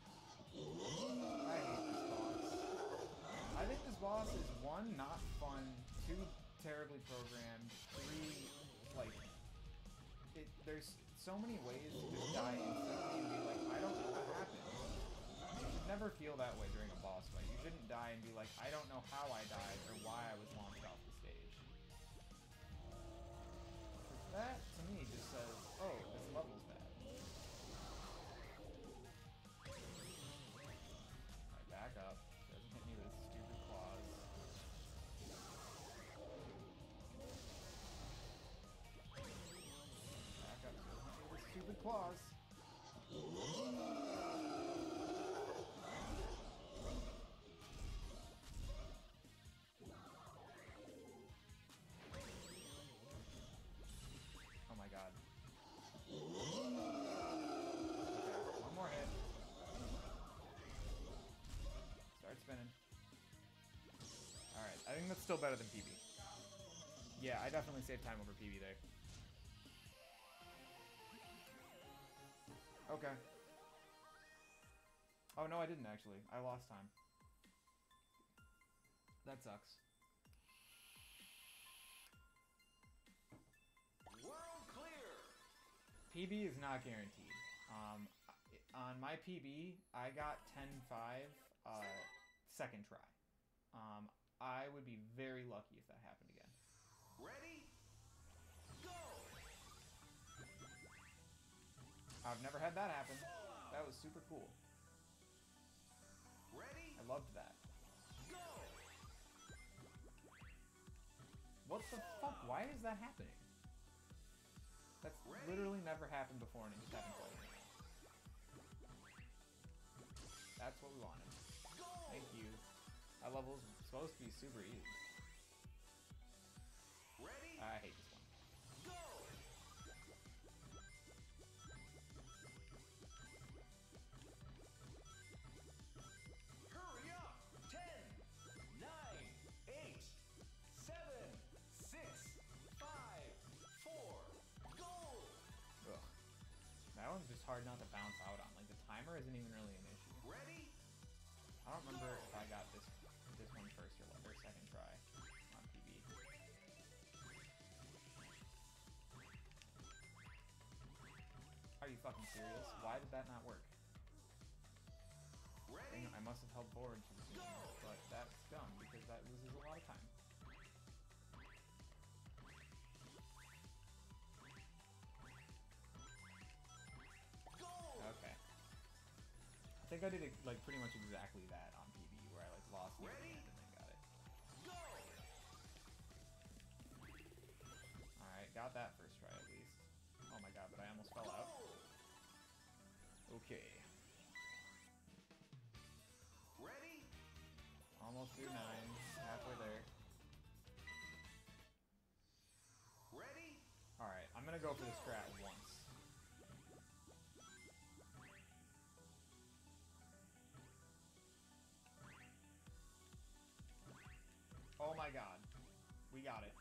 I hate this boss. I think this boss is 1, not fun, 2, terribly programmed, 3, like, there's so many ways to just die instantly and be like, I don't know what happened. You should never feel that way during a boss fight. You shouldn't die and be like, I don't know how I died or why I was launched off the stage. That, to me, just says, oh, this level's bad. Alright, back up. Doesn't hit me with his stupid claws. Back up. Doesn't hit me with his stupid claws. Oh my god. Okay, one more hit. Start spinning. Alright, I think that's still better than PB. Yeah, I definitely saved time over PB there. Okay. Oh no, I didn't actually. I lost time. That sucks.
World clear.
PB is not guaranteed. On my PB, I got 10-5 second try. I would be very lucky if that happened again.
Ready? Go.
I've never had that happen. That was super cool.
Ready?
I loved that.
Go.
What the fuck? Why is that happening? That's literally never happened before and it just happened twice. That's what we wanted. Thank you. That level's supposed to be super easy.
Ready?
I hate this one.
Go. Hurry up. 10, 9, 8, 7, 6, 5, 4, go.
Ugh. That one's just hard not to bounce out on. Like, the timer isn't even really an issue.
Ready?
I don't remember if I got this one first or second try on PB. Are you fucking serious? Why did that not work?
Ready?
I must have held forward too soon, but that's dumb because that loses a lot of time.
Go.
Okay. I think I did it like pretty much exactly that on PB, where I like lost near the end and then got it.
Go.
Alright, got that first try at least. Oh my god, but I almost fell out. Okay.
Ready?
Almost through 9, halfway there.
Ready?
Alright, I'm gonna go for the strat once. my god. We got it.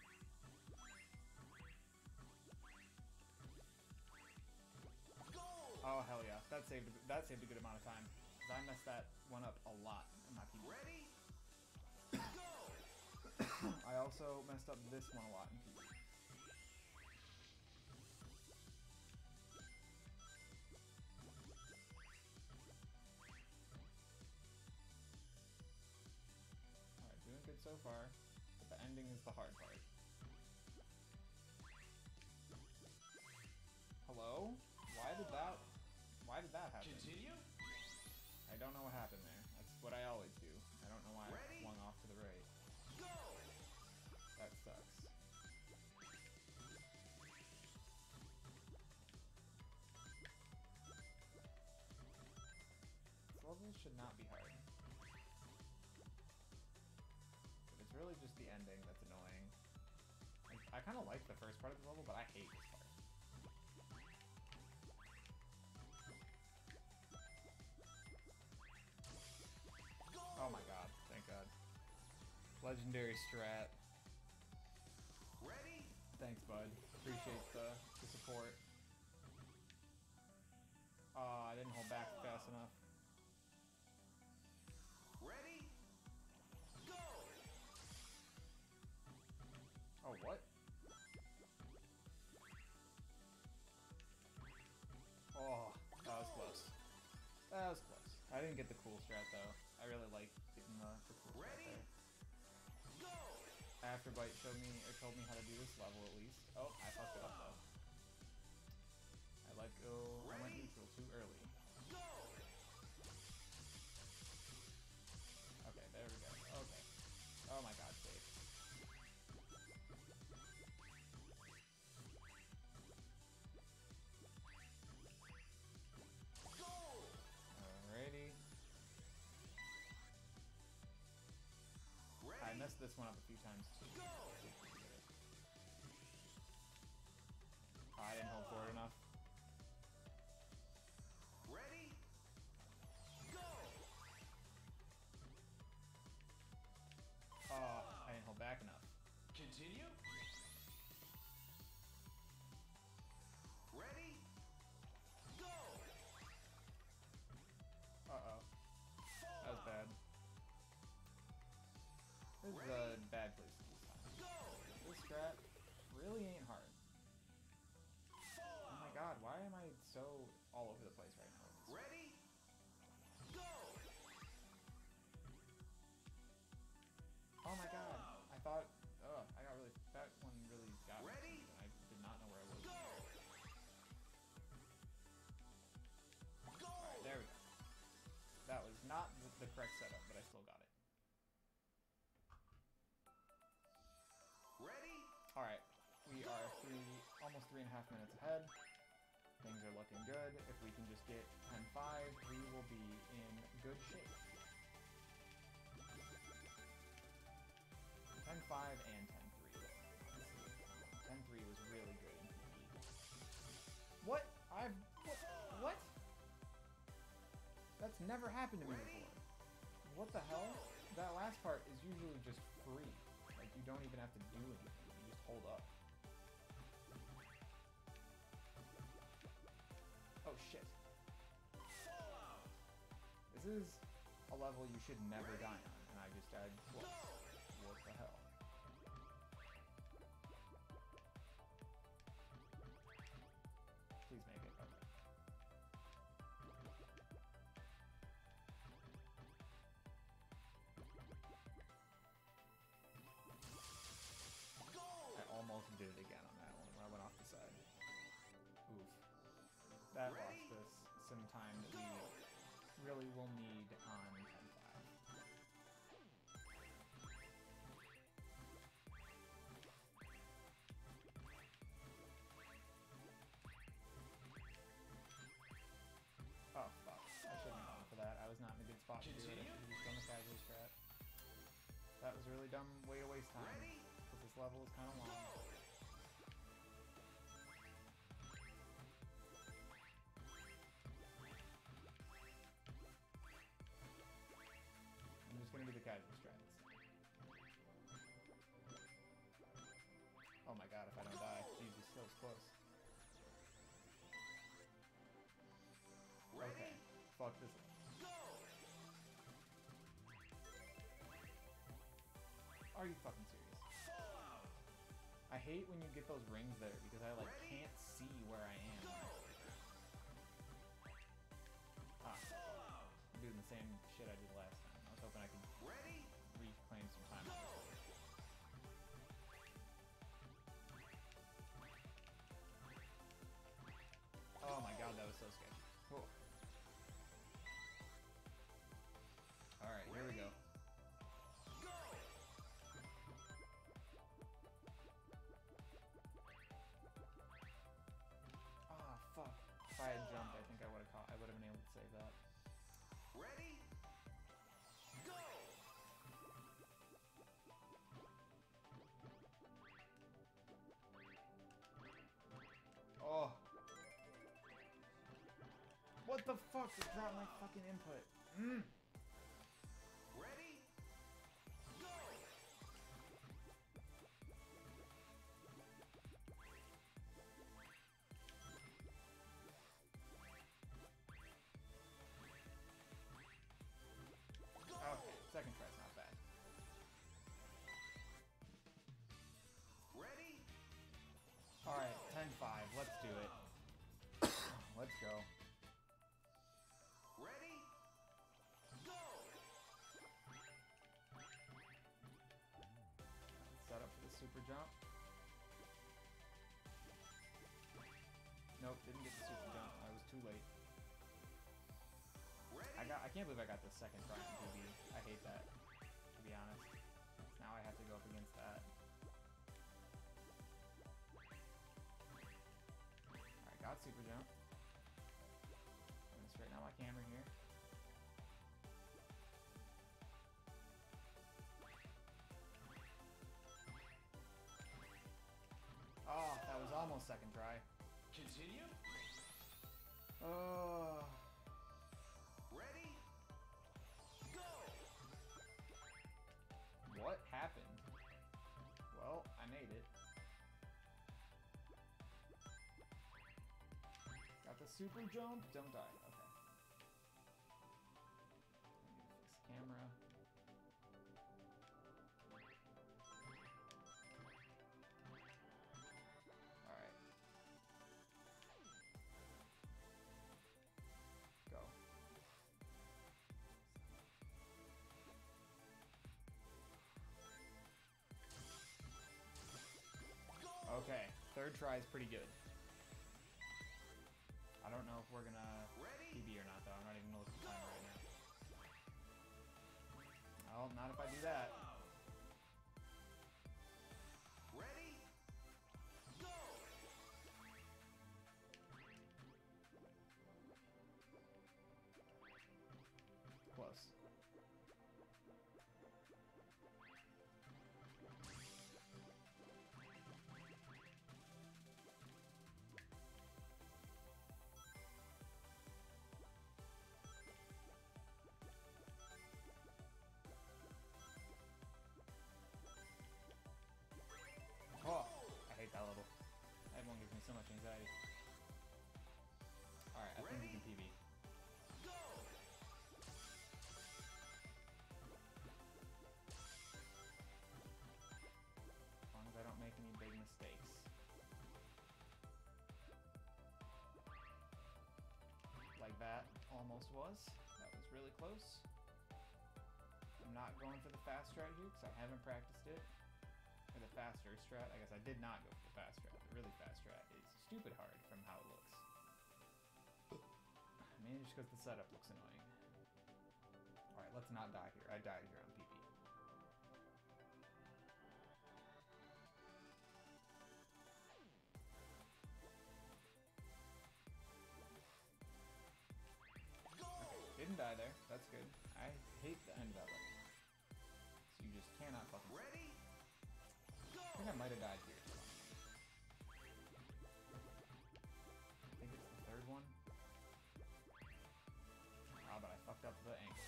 Oh, hell yeah. That saved a good amount of time. 'Cause I messed that one up a lot in my PB.
Ready? Go!
I also messed up this one a lot in PB. Alright, doing good so far. But the ending is the hard part. Hello? Why did that happen?
Continue?
I don't know what happened there. That's what I always do. I don't know why I
Ready?
swung off to the right.
Go!
That sucks. This level should not be hard. But it's really just the ending that's annoying. I kind of like the first part of the level, but I hate this part. Oh my god, thank god. Legendary strat.
Ready?
Thanks, bud. Appreciate the support. I didn't hold back fast enough.
Ready? Go!
Oh, what? Oh, that was close. That was close. I didn't get the cool strat, though. I really like getting the cool strat
Ready?
there.
Go!
Afterbite showed me, or told me how to do this level at least. Oh, I fucked it up though. I went neutral too early.
Go!
Okay, there we go. Okay. Oh my god, safe.
Go!
Alrighty. I
Ready?
messed this one up a few times too.
Go!
I didn't hold forward enough.
Ready? Go!
I didn't hold back enough.
Continue? Ready? Go!
Uh-oh. That was bad. This is a
Ready?
bad place to this time.
Go!
This strat really ain't hard. Oh my god, why am I so all over the place right now? with this?
Ready? Go!
Oh my god, I thought, I got really, that one really got me.
Ready?
I did not know where I was.
Go! Go!
Alright, there we go. That was not the correct setup, but I still got it.
Ready?
Alright, we are almost 3.5 minutes ahead. Things are looking good. If we can just get 10-5, we will be in good shape. 10-5 and 10-3. 10-3 was really good in PvE. What? What? That's never happened to me before. What the hell? That last part is usually just free. Like, you don't even have to do anything. You just hold up. Oh, shit. This is a level you should never die on, and I just died twice. What the hell? Please make it. Okay. I almost did it again on that one where I went off the side. Oof. That lost us some time that we really will need on 10-5. Oh, fuck. I shouldn't have gone for that. I was not in a good spot to do it. I should have just done the casual strat. That was a really dumb way to waste time.
Ready?
Because this level is kind of long. I'm just gonna do the casual strats. fuck this. Are you fucking serious? I hate when you get those rings there because I like can't see where I am. Ah, I'm doing the same shit I did last time. I was hoping I could reclaim some time. Oh my god, that was so sketchy. Cool. Alright, here we go. Ah, fuck. If I had jumped, I think I would have been able to save that.
Ready? Go!
Oh. What the fuck? It dropped my fucking input.
Ready? Go!
Okay, second try's not bad.
Ready?
Alright, 10-5. Let's do it. Let's go.
Ready? Go!
Set up for the super jump. Nope, didn't get the super jump. I was too late.
Ready?
I can't believe I got the second try on PB. I hate that, to be honest. Now I have to go up against that. Alright, got super jump. I'm gonna straighten out my camera here. Oh, that was almost second try.
Continue?
Oh.
Ready? Go!
What happened? Well, I made it. Got the super jump. Don't die. Okay. I need to fix the camera. Alright. Go. Okay, third try is pretty good. I don't know if we're gonna PB or not, though. I'm not even gonna look at the timer right now. Oh, not if I do that.
Ready? Go!
Close. Oh, I hate that level. That one gives me so much anxiety. Alright, I think we can PB.
Go!
As long as I don't make any big mistakes. Like that almost was. That was really close. I'm not going for the fast strat here because I haven't practiced it. Or the faster strat. I guess I did not go for the fast strat. The really fast strat is stupid hard from how it looks. Maybe just because the setup looks annoying. Alright, let's not die here. I died here on PP. Okay, didn't die there. That's good. I hate the end of that level. So you just cannot fucking...
Ready?
I think I might have died here. I think it's the third one. Ah, but I fucked up the angle.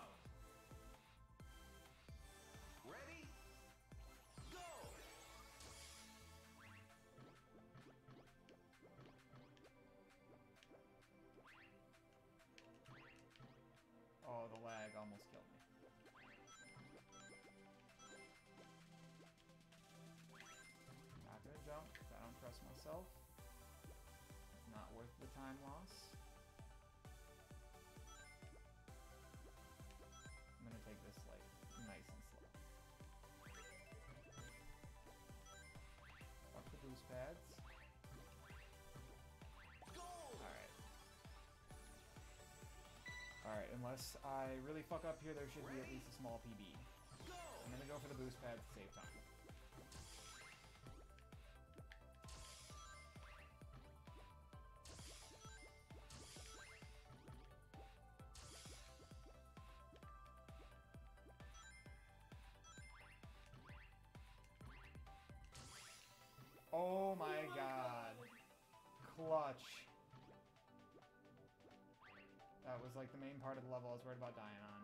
Ready? Go!
time loss. I'm gonna take this like nice and slow. Fuck the boost pads. Alright. Alright, unless I really fuck up here, there should be at least a small PB. I'm gonna go for the boost pads to save time. Oh my god. Clutch. That was like the main part of the level I was worried about dying on.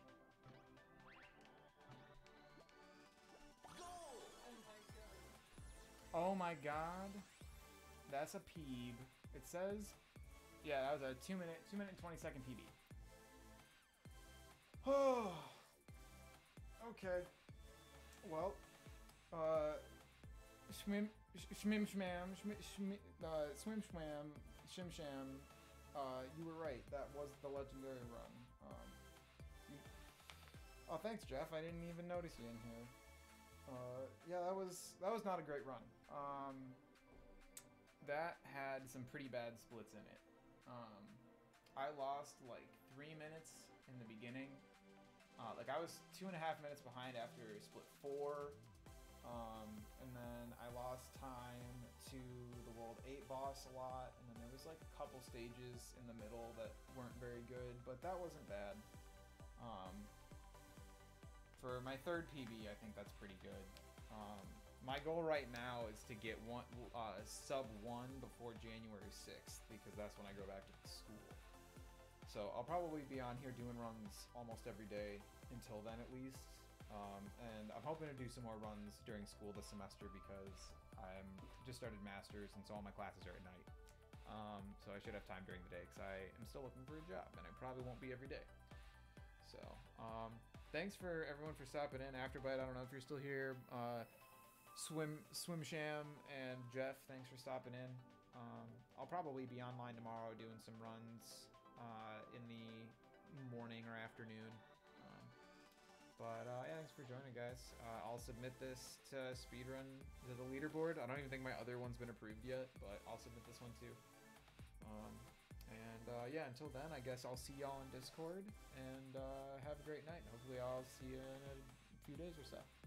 Oh my god. That's a PB. It says, yeah, that was a 2 minute and 20-second PB. Oh. Okay. Well, swim shmam, shim sham. You were right. That was the legendary run. Oh, thanks, Jeff. I didn't even notice you in here. Yeah, that was not a great run. That had some pretty bad splits in it. I lost like 3 minutes in the beginning. Like I was 2.5 minutes behind after split 4. And then I lost time to the World 8 boss a lot, and then there was like a couple stages in the middle that weren't very good, but that wasn't bad. For my third PB, I think that's pretty good. My goal right now is to get sub 1 before January 6th, because that's when I go back to school. So I'll probably be on here doing runs almost every day until then at least. And I'm hoping to do some more runs during school this semester because I'm just started masters and so all my classes are at night. So I should have time during the day because I am still looking for a job and I probably won't be every day. So thanks for everyone for stopping in. Afterbite, I don't know if you're still here. Swim Sham and Jeff, thanks for stopping in. I'll probably be online tomorrow doing some runs in the morning or afternoon. But yeah, thanks for joining, guys. I'll submit this to Speedrun to the leaderboard. I don't even think my other one's been approved yet, but I'll submit this one too. Yeah, until then, I guess I'll see y'all in Discord, and have a great night. Hopefully I'll see you in a few days or so.